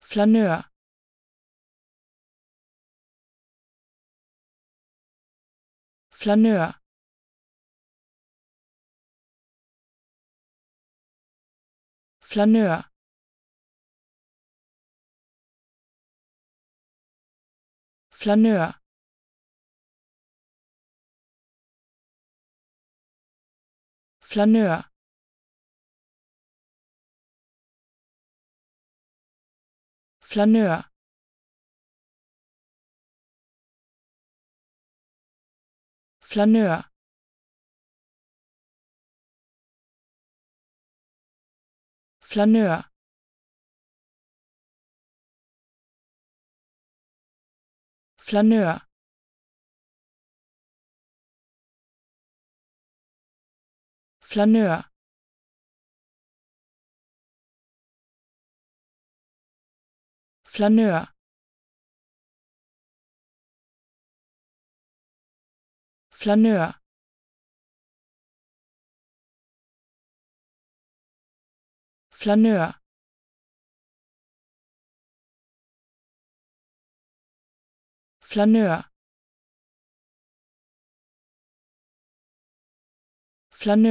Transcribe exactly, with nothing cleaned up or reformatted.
Flaneur. Flaneur. Flaneur. Flaneur. Flaneur. Flaneur. Flaneur. Flaneur. Flaneur. Flaneur. Flaneur. Flaneur. Flaneur. Flaneur. Flaneur.